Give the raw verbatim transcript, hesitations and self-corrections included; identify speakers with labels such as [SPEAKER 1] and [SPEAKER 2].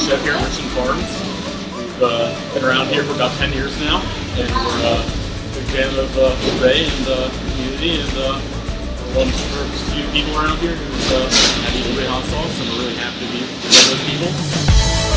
[SPEAKER 1] chef here at Richardson Farms. We've uh, been around here for about ten years now, and we're uh, a big fan of uh, the Bay and the community, and uh, we're one of the first few people around here who's uh, had eaten great hot sauce, and we're really happy to be one of those people.